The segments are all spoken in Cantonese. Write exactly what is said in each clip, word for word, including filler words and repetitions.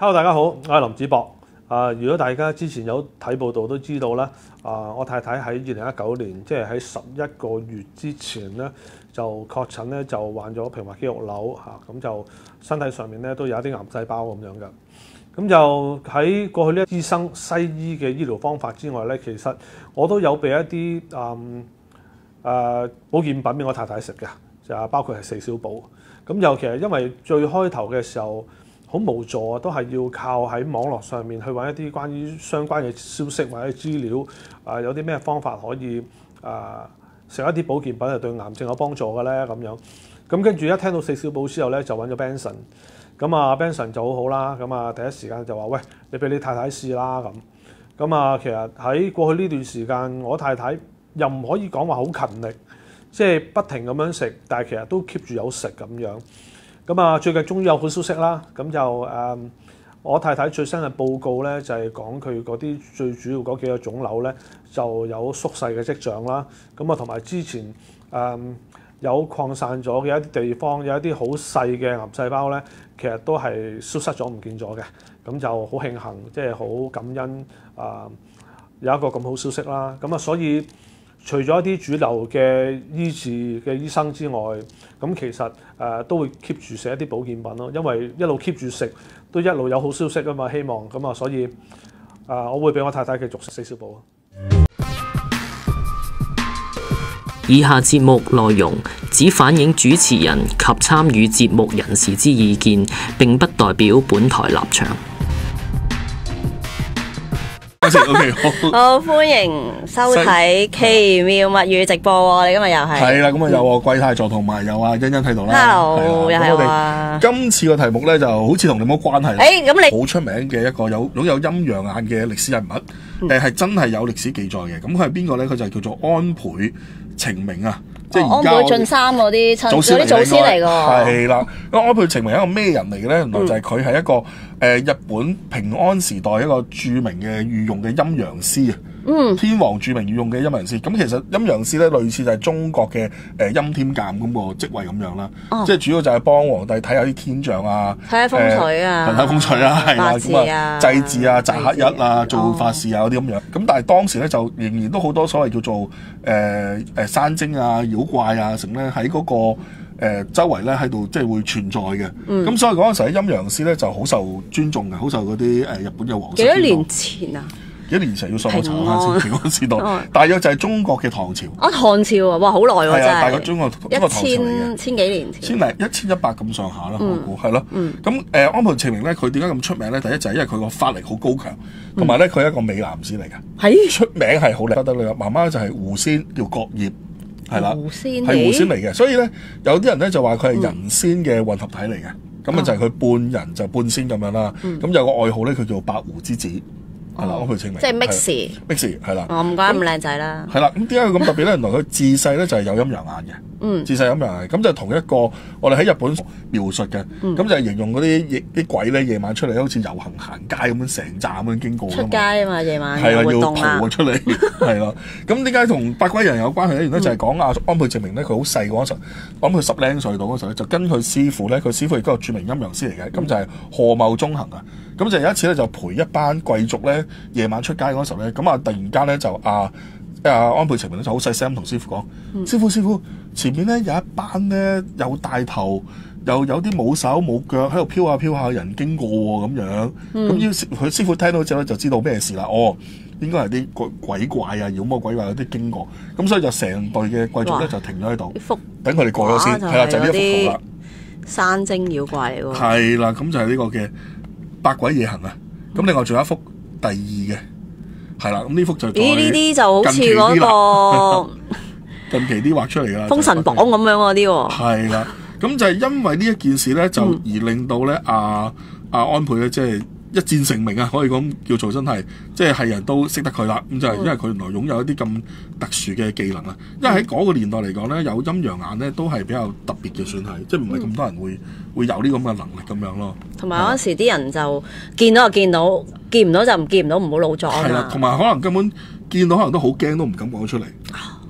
Hello， 大家好，我係林子博。啊、呃，如果大家之前有睇報道都知道啦，啊、呃，我太太喺二零一九年，即係喺十一個月之前咧，就確診咧就患咗平滑肌肉瘤嚇，咁、啊、就身體上面咧都有一啲癌細胞咁樣嘅。咁就喺過去呢，醫生西醫嘅醫療方法之外咧，其實我都有俾一啲誒誒保健品俾我太太食嘅，就包括係四小寶。咁尤其係因為最開頭嘅時候好無助啊，都係要靠喺網絡上面去揾一啲關於相關嘅消息或者資料，啊、呃、有啲咩方法可以啊、呃、食一啲保健品係對癌症有幫助嘅咧咁樣。咁跟住一聽到四小寶之後咧，就揾咗 Benson。咁啊 Benson 就好好啦，咁啊第一時間就話喂，你俾你太太試啦咁。咁啊其實喺過去呢段時間，我太太又唔可以講話好勤力。即係不停咁樣食，但係其實都 keep 住有食咁樣。咁啊，最近終於有好消息啦。咁就誒、嗯，我太太最新嘅報告咧，就係、是、講佢嗰啲最主要嗰幾個腫瘤咧，就有縮細嘅跡象啦。咁啊，同埋之前誒、嗯、有擴散咗嘅一啲地方，有一啲好細嘅癌細胞咧，其實都係消失咗、唔見咗嘅。咁就好慶幸，即係好感恩啊、嗯，有一個咁好消息啦。咁啊，所以除咗一啲主流嘅醫治嘅醫生之外，咁其實誒、呃、都會 keep 住食一啲保健品咯，因為一路 keep 住食都一路有好消息啊嘛，希望咁啊，所以誒、呃、我會俾我太太繼續食四小寶啊。 以下節目內容只反映主持人及參與節目人士之意見，並不代表本台立場。 OK， 好，好歡迎收睇奇妙物語直播喎！你今日又係係啦，咁啊有我龜太助同埋有啊欣欣喺度啦。 Hello，又係啊！ 今次個題目咧就好似同你冇關係。 誒，咁你好出名嘅一個有擁有陰陽眼嘅歷史人物，誒係真係有歷史記載嘅。咁佢係邊個咧？佢就係叫做安倍晴明啊！即係而家安倍晉三嗰啲親嗰啲祖先嚟㗎。 係啦，咁安倍晴明係一個咩人嚟嘅咧？原來就係佢係一個誒日本平安時代一個著名嘅御用嘅陰陽師啊。嗯，天皇著名御用嘅陰陽師。咁其實陰陽師咧類似就係中國嘅誒欽天監咁個職位咁樣啦。哦，即係主要就係幫皇帝睇下啲天象啊， 睇下風水啊， 睇下風水啊，係啦，咁啊祭祀啊、擇黑日啊、做法事啊嗰啲咁樣。咁但係當時咧就仍然都好多所謂叫做誒誒、呃、山精啊、妖怪啊，成咧喺嗰個誒、呃、周圍咧喺度即係會存在嘅。咁、嗯、所以嗰陣時喺陰陽師咧就好受尊重嘅，好受嗰啲誒日本嘅皇室。 幾多年前啊？ 幾年前要上網查下先，平安時代，大約就係中國嘅唐朝。 啊，唐朝啊，哇，好耐喎，真係。 大約中國中國唐朝嚟嘅。 一千千幾年前。 千零一千一百咁上下啦，我估係咯。咁誒安倍晴明咧，佢點解咁出名咧？第一就係因為佢個法力好高強，同埋咧佢係一個美男子嚟嘅。係出名係好靚不得了。媽媽就係狐仙，叫國葉，係啦， 狐仙係狐仙嚟嘅。所以咧，有啲人咧就話佢係人仙嘅混合體嚟嘅。咁啊就係佢半人就半仙咁樣啦。咁有個外號咧，佢叫白狐之子。係啦，安倍晴明， 即係 mix，mix 係啦。 哦，唔怪得咁靚仔啦。 係啦，咁點解佢咁特別咧？原來佢自細咧就係有陰陽眼嘅。嗯，自細有陰陽眼，咁就同一個我哋喺日本描述嘅，咁、嗯、就係形容嗰啲啲鬼咧夜晚出嚟，好似遊行行街咁樣成站咁樣經過。 出街啊嘛，夜晚係啦， 要蒲出嚟，係啦。咁點解同百鬼人有關係咧？原來就係講阿安倍晴明咧，佢好細嗰陣，我諗佢十零歲到嗰時候就跟佢師傅咧，佢師傅亦都係著名陰陽師嚟嘅，咁、嗯、就係賀茂忠行啊。咁就有一次咧，就陪一班貴族咧夜晚出街嗰時候咧，咁啊突然間咧就啊啊安倍晴明咧就好細聲同師傅講、嗯：師傅師傅，前面咧有一班咧有大頭又有啲冇手冇腳喺度飄下飄下人經過喎咁樣。咁於是佢師傅聽到之後咧就知道咩事啦。哦，應該係啲鬼鬼怪啊、妖魔鬼怪有啲經過。咁所以就成隊嘅貴族咧就停咗喺度，等佢哋過咗先。係啦，就係呢一幅圖啦。 山精妖怪嚟喎。係啦，咁就係呢個嘅百鬼夜行啊。咁另外仲有一幅第二嘅，係啦，咁呢幅就咦呢啲就好似嗰、那個近期啲畫出嚟啦， 封神榜咁樣嗰啲喎。 係啦，咁就係因為呢一件事咧，就而令到咧阿阿安倍咧，即係一戰成名啊，可以講叫做真係，即係係人都識得佢啦。咁就係因為佢原來擁有一啲咁特殊嘅技能啊。因為喺嗰個年代嚟講咧，有陰陽眼咧都係比較特別嘅，算係，即係唔係咁多人會、嗯、會有呢咁嘅能力咁樣咯。同埋嗰陣時啲人就見到就見到，見唔到就唔見唔到，唔好老作啊嘛。 係啦，同埋可能根本見到可能都好驚，都唔敢講出嚟。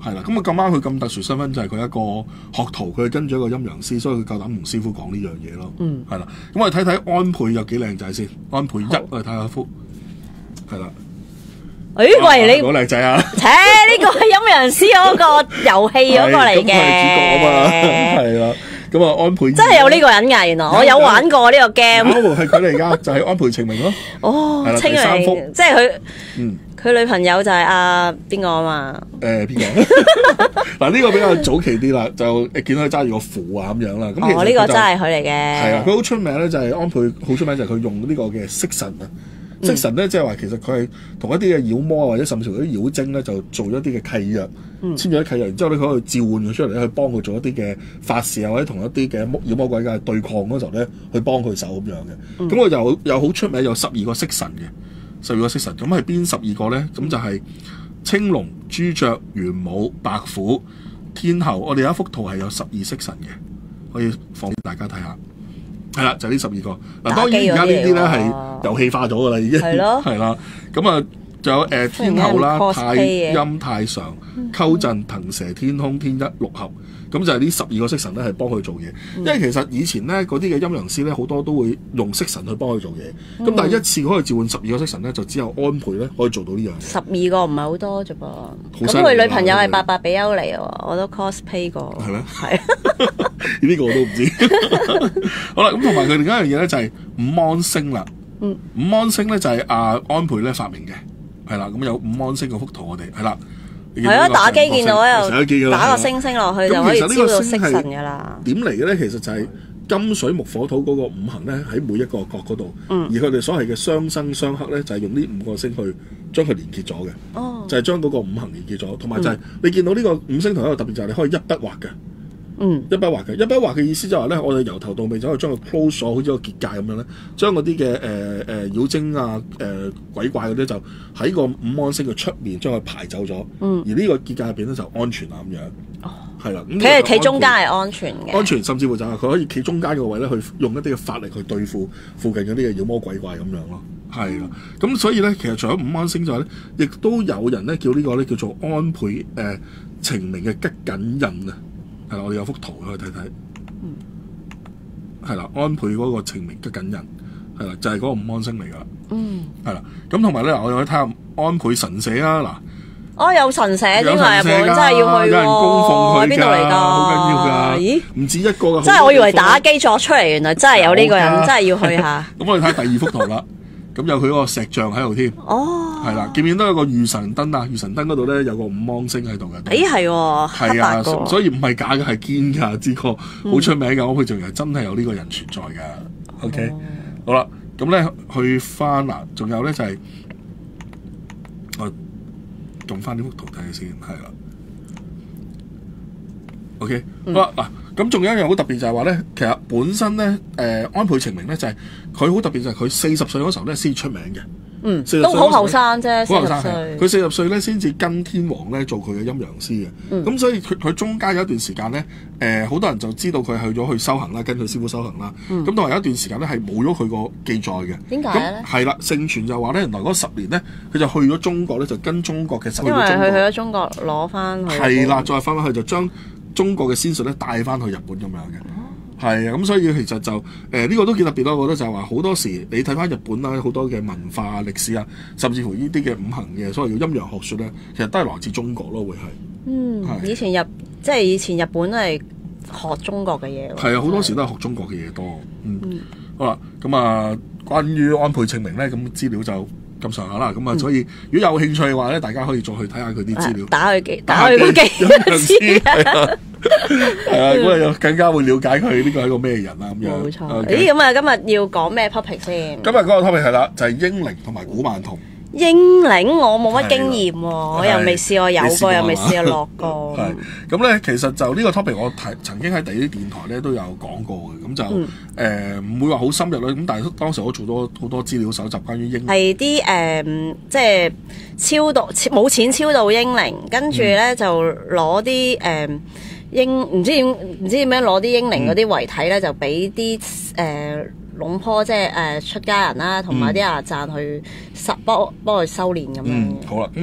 係啦，咁啊咁啱佢咁特殊身份就係佢一個學徒，佢跟住一個陰陽師，所以佢夠膽同師傅講呢樣嘢咯。嗯，係啦，咁我哋睇睇安倍有幾靚仔先。安倍一，我哋睇下幅，係啦。 誒，喂，你好靚仔啊！ 切，呢個係陰陽師嗰個遊戲嗰個嚟嘅， 咁佢係主角啊嘛，係啦。咁啊，安倍真係有呢個人㗎，原來我有玩過呢個 game。 係佢嚟㗎，就係安倍晴明咯。 哦，清明，即係佢，嗯，佢女朋友就係阿邊個啊嘛？ 誒邊個？嗱呢個比較早期啲啦，就誒見到佢揸住個符啊咁樣啦。咁哦，呢個真係佢嚟嘅。 係啊，佢好出名咧，就係安倍好出名就係佢用呢個嘅式神啊。式神咧，即係話其實佢係同一啲嘅妖魔啊，或者甚至乎啲妖精咧，就做咗一啲嘅契約，簽咗啲契約，然之後咧佢可以召喚佢出嚟咧，去幫佢做一啲嘅法事啊，或者同一啲嘅妖魔鬼怪對抗嗰時候咧，去幫佢手咁樣嘅。咁我又又好出名，有十二個式神嘅，十二個式神。咁係邊十二個咧？咁就係青龍、朱雀、玄武、白虎、天后。我哋有一幅圖係有十二式神嘅，可以放俾大家睇下。係啦，就呢十二個。嗱，當然而家呢啲咧係遊戲化咗噶啦，已經係咯，係啦。咁啊，仲有誒天后啦、太陰、太上、溝震、騰蛇、天空、天一、六合。咁就係呢十二個式神咧，係幫佢做嘢。因為其實以前咧嗰啲嘅陰陽師咧，好多都會用式神去幫佢做嘢。咁但係一次可以召喚十二個式神咧，就只有安倍咧可以做到呢樣嘢。十二個唔係好多啫噃。咁佢女朋友係八百比丘嚟喎，我都 cosplay 過。係咩？係。 呢個我都唔知。好啦，咁同埋佢另一樣嘢咧就係五芒星啦。嗯。五芒星咧就係阿安倍咧發明嘅，係啦。咁有五芒星嗰幅圖我哋係啦。 係啊，打機見到又打個星星落去就可以招到式神噶啦。 點嚟嘅咧？其實就係金水木火土嗰個五行咧，喺每一個角嗰度。嗯。而佢哋所謂嘅相生相克咧，就係用呢五個星去將佢連結咗嘅。哦。就係將嗰個五行連結咗，同埋就係你見到呢個五星圖一個特別就係你可以一筆畫嘅。嗯，一筆畫嘅，一筆畫嘅意思就係咧，我哋由頭到尾就可以將佢 close 咗，好似個結界咁樣咧，將嗰啲嘅誒誒妖精啊、誒、呃、鬼怪嗰啲就喺個五芒星嘅出面將佢排走咗。嗯，而呢個結界入邊咧就安全啦咁樣。哦，係啦，咁佢係企中間係安全嘅。 安全，甚至乎就係佢可以企中間個位咧，去用一啲嘅法力去對付附近嗰啲嘅妖魔鬼怪咁樣咯。係啦，咁所以咧，其實除咗五芒星之外咧，亦都有人咧叫呢個咧叫做安倍誒、呃、晴明嘅吉緊印啊。係啦，我哋有幅圖可以睇睇。嗯。係啦，安倍嗰個晴明吉緊印，係啦，就係、是、嗰個五芒星嚟噶。嗯。係啦，咁同埋咧，我哋可以睇下安倍神社啊，嗱。 哦，有神社添啊！日本真係要去喎。 有人供奉佢㗎。 邊度嚟㗎？ 好緊要㗎。咦？唔止一個㗎。 真係我以為打機作出嚟，原來真係有呢個人，真係要去下。 咁我哋睇第二幅圖啦。咁有佢嗰個石像喺度添。哦。係啦，見唔見到有個御神燈啊？御神燈嗰度咧有個五芒星喺度嘅。 咦係喎， 係啊，所以唔係假嘅，係堅㗎，知個好出名嘅。安倍晴明真係有呢個人存在㗎。OK，好啦，咁咧去翻嗱，仲有咧就係我用翻呢幅圖睇下先，係啦。OK，好啦嗱。咁仲有一樣好特別就係話咧，其實本身咧，誒、呃、安倍晴明咧就係佢好特別就係佢四十歲嗰時候咧先出名嘅， 嗯，都好後生啫， 好後生係，佢四十歲咧先至跟天皇咧做佢嘅陰陽師嘅，咁、嗯、所以佢佢中間有一段時間咧，誒、呃、好多人就知道佢去咗去修行啦，跟佢師傅修行啦，咁同埋有一段時間咧係冇咗佢個記載嘅， 點解咧？ 係啦，盛傳就話咧，原來嗰十年咧，佢就去咗中國咧，就跟中國嘅神， 因為佢去咗中國攞翻去， 係啦，再翻返去就將中國嘅仙術咧帶翻去日本咁樣嘅，係啊，咁所以其實就誒呢、呃這個都幾特別咯。我覺得就係話好多時你睇翻日本啦，好多嘅文化啊、歷史啊，甚至乎呢啲嘅五行嘅所謂叫陰陽學説咧，其實都係來自中國咯，會係。嗯， 以前日即係以前日本係學中國嘅嘢。 係啊，好多時都係學中國嘅嘢多。嗯，嗯好啦，咁啊，關於安倍晴明咧，咁資料就咁上下啦，咁啊，所以如果有興趣嘅話咧，大家可以再去睇下佢啲資料， 打佢機，打佢個機，係啊，咁啊，又更加會了解佢呢個係一個咩人啊，咁樣。 冇錯。咦，咁啊，今日要講咩 topic 先？ 今日嗰個 topic 係啦，就係英靈同埋古曼童。 英靈我冇乜經驗喎，我又未試過有過，又未試過落過。 係咁咧，其實就呢個 topic 我提曾經喺第啲電台咧都有講過嘅，咁就誒唔會話好深入啦。咁但係當時我做咗好多資料搜集關於英靈， 係啲誒即係超度冇錢超度英靈，跟住咧就攞啲誒英唔知點唔知點樣攞啲英靈嗰啲遺體咧，就俾啲誒龍婆即係誒出家人啦，同埋啲阿贊去修幫幫佢修煉咁樣。 嗯，好啦，咁啊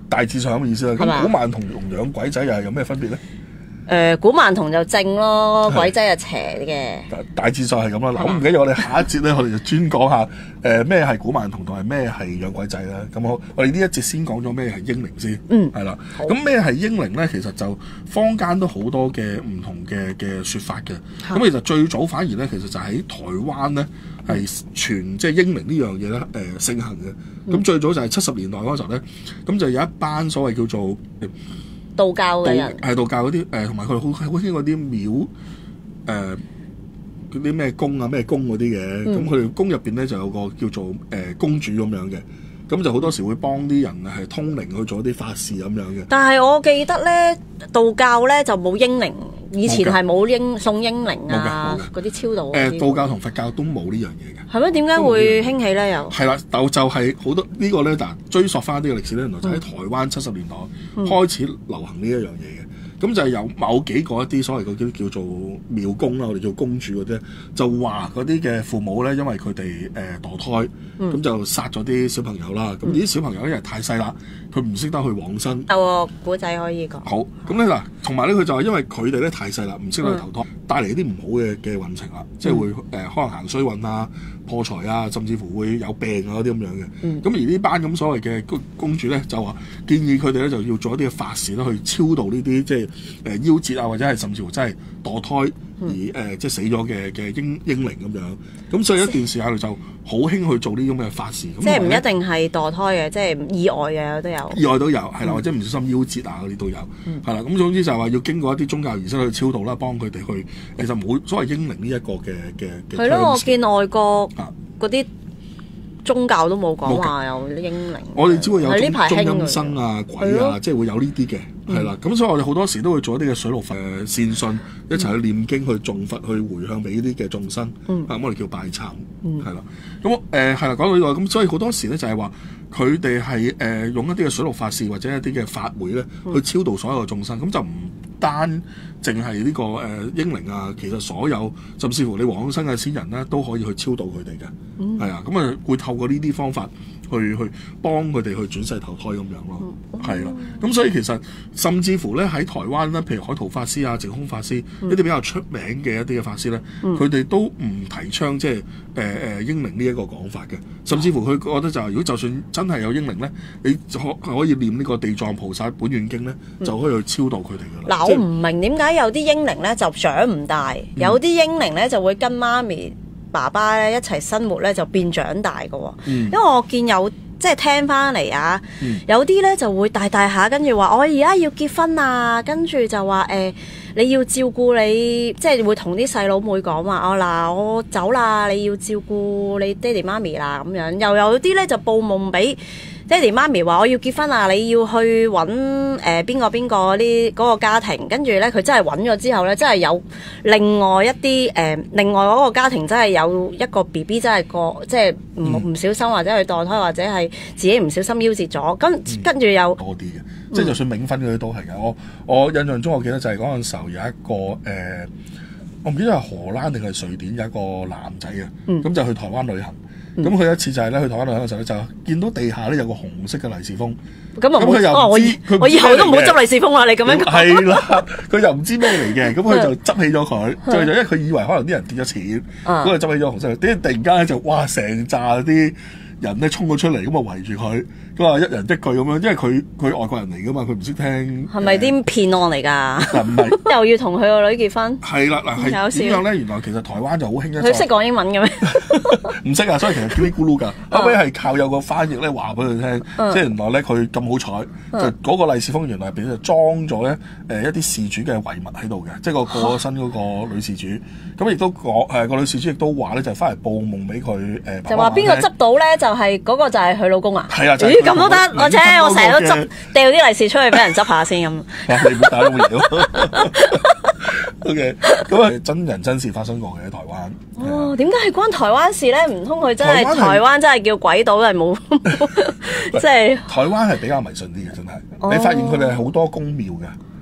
大致上咁嘅意思啦。 係嘛咁古曼童同養鬼仔又係有咩分別咧？ 誒古曼童就正咯，鬼仔就邪嘅。 大大致上係咁啦。嗱， 係嘛咁唔緊要，我哋下一節咧，我哋就專講下誒咩係古曼童同埋咩係養鬼仔啦。咁好，我哋呢一節先講咗咩係英靈先。 嗯， 係啦。咁咩係英靈咧？其實就坊間都好多嘅唔同嘅嘅説法嘅。咁其實最早反而咧，其實就喺台灣咧係傳即係英靈呢樣嘢咧誒盛行嘅。咁、嗯、最早就係七十年代嗰時候咧，咁就有一班所謂叫做道教嘅人， 係道教嗰啲誒，同埋佢好好興嗰啲廟誒嗰啲咩宮啊咩宮嗰啲嘅，咁佢哋宮入邊咧就有個叫做誒、呃、公主咁樣嘅，咁就好多時會幫啲人係通靈去做啲法事咁樣嘅。 但係我記得咧，道教咧就冇英靈，以前係冇英送英靈啊嗰啲超度。 誒道教同佛教都冇呢樣嘢嘅。 係咩？點解會興起咧？又係啦，就就係好多、這個、呢個咧，嗱追溯翻呢個歷史咧，原來就喺台灣七十年代開始流行呢一樣嘢嘅。咁就係有某幾個一啲所謂嗰啲叫做廟公啦，我哋叫公主嗰啲，就話嗰啲嘅父母咧，因為佢哋誒墮胎，咁、嗯、就殺咗啲小朋友啦。咁啲、嗯、小朋友因為太細啦，佢唔識得去往生。 有個古仔可以講。好， 咁咧嗱，同埋咧佢就係因為佢哋咧太細啦，唔識得去投胎，嗯、帶嚟一啲唔好嘅嘅運程啦，即係會誒、呃、可能行衰運啊、破財啊，甚至乎會有病啊嗰啲咁樣嘅。咁、嗯、而呢班咁所謂嘅公公主咧，就話建議佢哋咧就要做一啲嘅法事啦，去超度呢啲即係。誒夭折啊，或者係甚至乎真係墮胎而誒、呃、即係死咗嘅嘅英英靈咁樣，咁所以一段時間就好興去做呢啲咁嘅法事。 即係唔一定係墮胎嘅，即係意外嘅都有。意外都有，係啦，或者唔小心夭折啊嗰啲都有，係啦、嗯。咁總之就係話要經過一啲宗教儀式去超度啦，幫佢哋去。其實冇所謂英靈呢一個嘅嘅嘅。 係咯，我見外國嗰啲。宗教都冇講話有啲英靈， 我哋只會有中陰身啊、鬼啊，即係會有呢啲嘅，係啦。咁所以我哋好多時都會做一啲嘅水陸佛誒善信，一齊去念經、去誦佛、去回向俾呢啲嘅眾生。咁我哋叫拜懺，係啦。咁誒係啦，講到呢個咁，所以好多時咧就係話佢哋係誒用一啲嘅水陸法事或者一啲嘅法會咧，去超度所有嘅眾生。咁就唔單淨係呢個誒英靈啊，其實所有甚至乎你往生嘅先人咧，都可以去超度佢哋嘅，係啊。咁啊會透過呢啲方法去去幫佢哋去轉世投胎咁樣咯，係啦、嗯。咁所以其實甚至乎咧喺台灣咧，譬如海濤法師啊、淨空法師、嗯、一啲比較出名嘅一啲嘅法師咧，佢哋、嗯、都唔提倡即係誒誒英靈呢一個講法嘅。甚至乎佢覺得就係、是、如果就算真係有英靈咧，你可可以念呢個地藏菩薩本願經咧，嗯、就可以去超度佢哋噶啦。嗱、嗯， 我唔明點解有啲英靈咧就長唔大，嗯、有啲英靈咧就會跟媽咪爸爸咧一齊生活咧就變長大嘅喎，嗯、因為我見有即係聽翻嚟啊，嗯、有啲咧就會大大下，跟住話我而家要結婚啊，跟住就話誒、呃、你要照顧你，即係會同啲細佬妹講話哦嗱，我走啦，你要照顧你爹哋媽咪啦咁樣，又有啲咧就報夢俾爹哋媽咪話我要結婚啊，你要去揾誒邊個邊個呢嗰個家庭，跟住咧佢真係揾咗之後咧，真係有另外一啲誒、呃，另外嗰個家庭真係有一個 B B 真係個即係唔唔小心或者去墮胎或者係自己唔小心夭折咗，跟、嗯、跟住又多啲嘅，即係就算冥婚嗰啲都係嘅。我我印象中我記得就係嗰陣時候有一個誒、呃，我唔記得係荷蘭定係瑞典有一個男仔啊，咁、嗯、就去台灣旅行。咁佢、嗯、有一次就係咧去台灣旅行嘅時候咧，就見到地下咧有個紅色嘅利是封。咁啊佢又唔知，我以後都唔好執利是封啦！你咁樣講係啦，佢又唔知咩嚟嘅，咁佢就執起咗佢。最就因為佢以為可能啲人跌咗錢，咁佢執起咗紅色。點解突然間咧就哇成扎啲人咧衝咗出嚟，咁啊圍住佢，咁啊一人一句咁樣，因為佢佢外國人嚟噶嘛，佢唔識聽。係咪啲騙案嚟㗎？ 嗱唔係， 又要同佢個女結婚。 係啦，嗱係點樣咧？原來其實台灣就好興一。 佢識講英文嘅咩？ 唔識啊，所以其實嘰哩咕嚕㗎。後尾係靠有個翻譯咧話俾佢聽，即係原來咧佢咁好彩，就嗰個利是封原來入邊就裝咗咧誒一啲事主嘅遺物喺度嘅，即係個過咗身嗰個女事主。咁亦都講誒個女事主亦都話咧，就翻嚟報夢俾佢誒。 就話邊個執到咧？就係嗰個就係佢老公啊！ 係啊， 咦咁都得？我且我成日都執掉啲利是出去俾人執下先咁。 你唔好打咁料。O K，咁啊真人真事發生過嘅喺台灣。 哦，點解係關台灣事咧？唔通佢真係台灣真係叫鬼島係冇？即係台灣係比較迷信啲嘅，真係。你發現佢哋係好多宮廟嘅。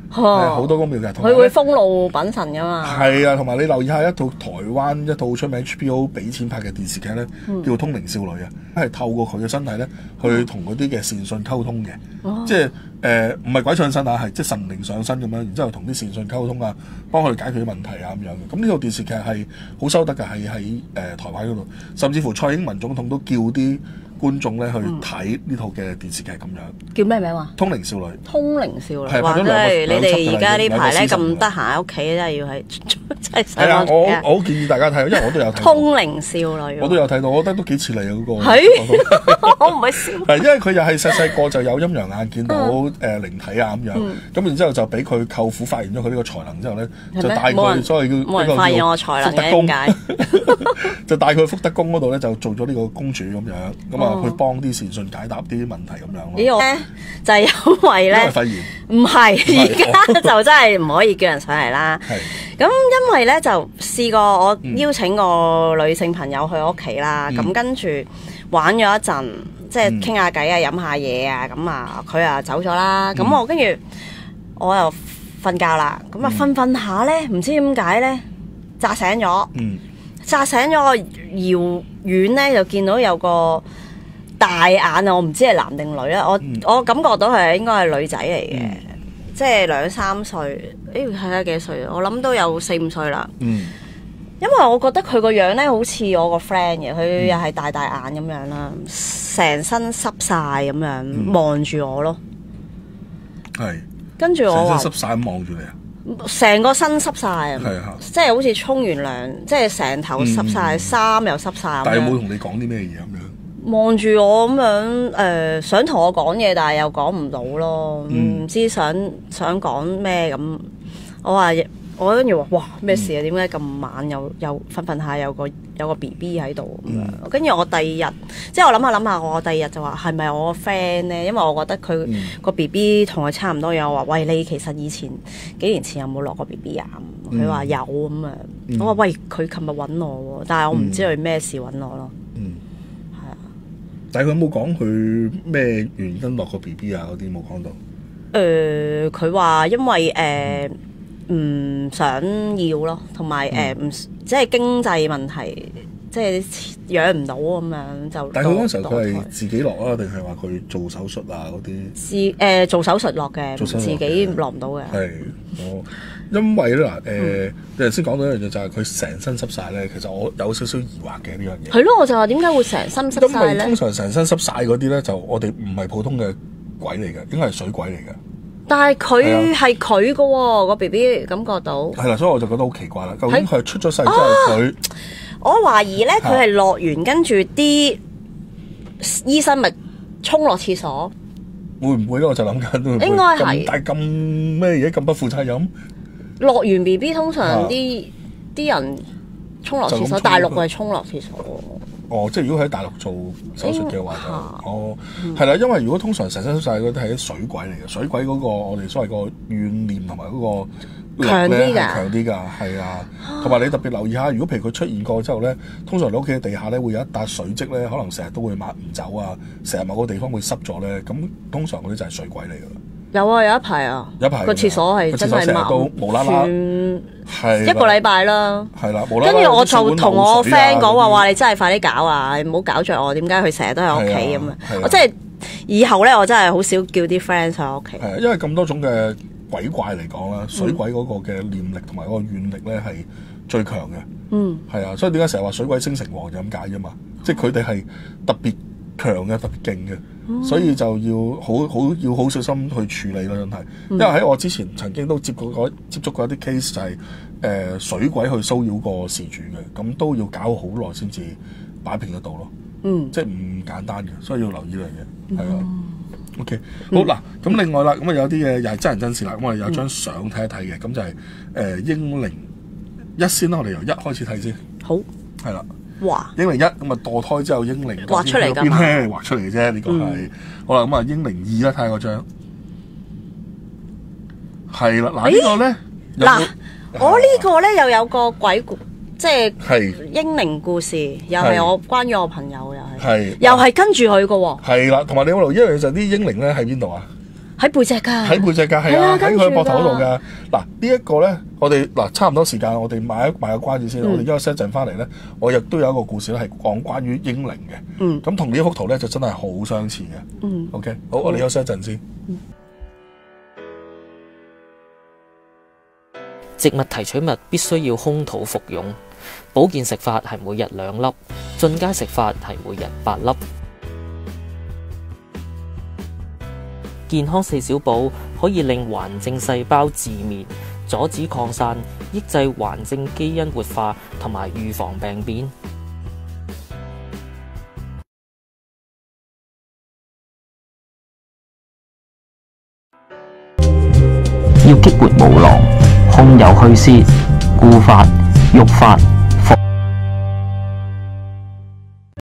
哦係好多個廟嘅。同埋呢佢會封路品神噶嘛？ 係啊，同埋你留意下一套台灣一套出名 H B O 俾錢拍嘅電視劇咧， 嗯叫做《通靈少女》啊，係透過佢嘅身體咧，去同嗰啲嘅善信溝通嘅， 哦即係誒唔係鬼上身啊，係即係神靈上身咁樣，然之後同啲善信溝通啊，幫佢哋解決啲問題啊咁樣嘅。咁呢套電視劇係好收得㗎，係喺誒台灣嗰度，甚至乎蔡英文總統都叫啲觀眾咧去睇呢套嘅電視劇咁樣。 叫咩名話？ 通靈少女。 通靈少女， 係哇！真拍咗兩個係你哋而家呢排咧兩個 season 咁得閒喺屋企，真係要係真係係啊， 上網我睇啊我好建議大家睇，因為我都有睇過。 通靈少女喎， 我都有睇到，我覺得都幾似你嗰個。 係我唔係笑。 係因為佢又係細細個就有陰陽眼見到誒靈體啊咁樣，咁然之後就俾佢舅父發現咗佢呢個才能之後咧， 係咩就帶冇人佢所謂叫冇人發現我才能嘅福德宮點解？ 就帶佢去福德宮嗰度咧，就做咗呢個公主咁樣，咁啊哦去幫啲善信解答啲問題咁樣咯。 呢個咧就係因為因為咧， 肺炎唔係係而家就真係唔可以叫人上嚟啦。 係咁因為咧就試過我邀請個女性朋友去我屋企啦，咁、 嗯跟住玩咗一陣，即係嗯傾下偈啊、飲下嘢啊，咁啊佢啊走咗啦，咁、 嗯我跟住我又瞓覺啦，咁啊瞓瞓下咧，唔知點解咧扎醒咗， 嗯扎醒咗我遙遠咧就見到有個大眼啊，我唔知係男定女啦，我、 嗯我感覺到係應該係女仔嚟嘅。 嗯即係兩三歲，誒睇下幾歲？我諗都有四五歲啦。 嗯因為我覺得佢個樣咧好似我個 friend 嘅，佢又係大大眼咁樣啦，成身濕晒咁樣望住我咯。 係， 跟住我成話身濕晒咁望住你啊！ 成個身濕晒啊， 係啊即係好似沖完涼，即係成頭濕晒， 嗯衫又濕晒咁但係有冇樣。 同你講啲咩嘢咁樣？ 望住我咁樣，誒、想同我講嘢，但係又講唔到咯，唔、 嗯知想想講咩咁。我話我跟住話，哇咩事啊？點解咁晚又又瞓瞓下有個有個 B B 喺度咁樣？跟住、我第二日，即係我諗下諗下，我第二日就話係咪我個 friend 咧？因為我覺得佢嗯個 B B 同佢差唔多樣。我話喂，你其實以前幾年前有冇落過 B B 啊？佢話有咁樣。 嗯我話喂，佢琴日揾我喎，但係我唔知佢咩事揾我咯。 嗯。 係啊。 但係佢有冇講佢咩原因落個 B B 啊？嗰啲冇講到。 誒，佢話、因為誒唔、想要咯，同埋誒唔即係經濟問題，即係養唔到咁樣就。 但係佢嗰陣時候墮佢係墮胎自己落啊，定係話佢做手術啊嗰啲？ 自誒、做手術落嘅， 做手術自己落唔到嘅。 係哦，因為咧嗱嗯誒，你頭先講到一樣嘢就係佢成身濕晒咧，其實我有少少疑惑嘅呢樣嘢。 係咯，我就話點解會成身濕晒咧因為通？常成身濕晒嗰啲咧，就我哋唔係普通嘅鬼嚟嘅，應該係水鬼嚟嘅。 但係佢係係佢嘅喎，個 B B 感覺到。 係啦，所以我就覺得好奇怪啦。究竟係佢係出咗世之後佢我懷疑咧，佢係落完跟住啲醫生咪沖落廁所。 會唔會咧？我就諗緊會唔會應該係咁大咁咩嘢咁不負責任？ 落完 B B 通啊常啲啲人沖落廁所， 就咁沖大陸係沖落廁所。 哦，即係如果喺大陸做手術嘅話就， 應哦，係啦，因為如果通常成身濕晒嗰啲係啲水鬼嚟嘅，水鬼嗰個我哋所謂個怨念同埋嗰個力強啲㗎咧係強啲㗎，係啊，同埋你特別留意下，如果譬如佢出現過之後咧，通常你屋企嘅地下咧會有一笪水漬咧，可能成日都會抹唔走啊，成日某個地方會濕咗咧，咁通常嗰啲就係水鬼嚟㗎啦。 有啊，有一排啊， 有一排㗎個廁所係真係個廁所成日都抹無啦啦全係一個禮拜啦。 係啦，無啦啦跟住我就同我 friend 講話， 話話你真係快啲搞啊！你唔好搞着我，點解佢成日都喺屋企咁係啊係啊啊？我真係以後咧，我真係好少叫啲 friend 上我屋企。 係啊，因為咁多種嘅鬼怪嚟講啦，水鬼嗰個嘅念力同埋嗰個怨力咧係最強嘅。 嗯， 係啊，所以點解成日話水鬼升城隍就咁解啫嘛？即係佢哋係特別強嘅、特別勁嘅，所以就要好好要好小心去處理咯，真係。因為喺我之前曾經都接過嗰接觸過一啲 case 就係、誒、水鬼去騷擾個事主嘅，咁都要搞好耐先至擺平得到咯。 嗯， 即係唔簡單嘅，所以要留意呢樣嘢，係啊。OK，好嗱，咁另外啦，咁啊有啲嘢又係真人真事啦，咁我哋有張相睇一睇嘅，咁就係誒英靈一先啦，我哋由一開始睇先， 好， 係啦， 哇， 英靈一咁啊墮胎之後英靈畫出嚟㗎嘛邊咧畫出嚟嘅啫，呢個係好啦，咁啊英靈二啦，睇下嗰張，係啦，嗱呢個咧，有冇嗱，我呢個咧又有個鬼故，即係係英靈故事，又係我關於我朋友又係， 係又係跟住佢嘅喎。 係啦，同埋你有冇留意一樣嘢就係啲英靈咧喺邊度啊？ 喺背脊㗎， 喺背脊㗎，係啊，喺佢膊頭嗰度㗎。嗱，呢一個咧，我哋嗱差唔多時間，我哋買一買個關子先。我哋休息一陣翻嚟咧，我亦都有一個故事咧，係講關於英靈嘅。嗯，咁同呢幅圖咧就真係好相似嘅。嗯，OK，好，我哋休息一陣先。嗯植物提取物必須要空肚服用，保健食法係每日兩粒，進階食法係每日八粒。健康四小寶可以令環症細胞自滅，阻止擴散，抑制環症基因活化同埋預防病變。要激活毛囊，空有虛絲、固髮、育髮、